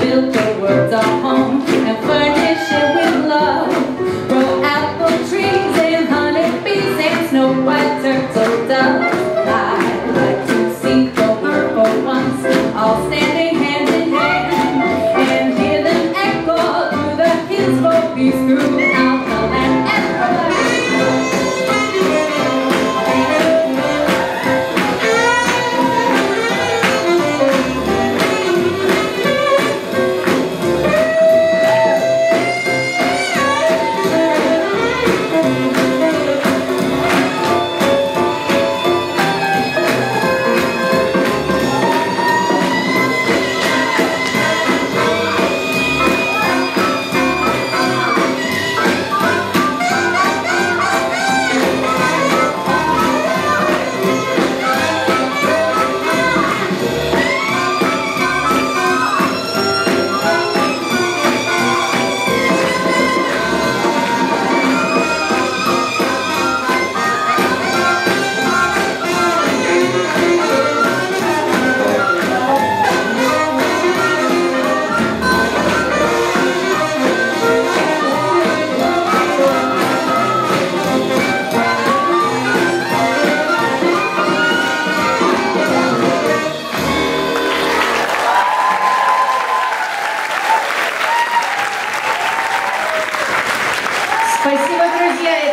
build the world a home and furnish it with love. Grow apple trees and honeybees and snow white turtle doves. I'd like to see the purple ones all standing hand in hand and hear them echo through the hills for peace throughout the land and the Спасибо, друзья.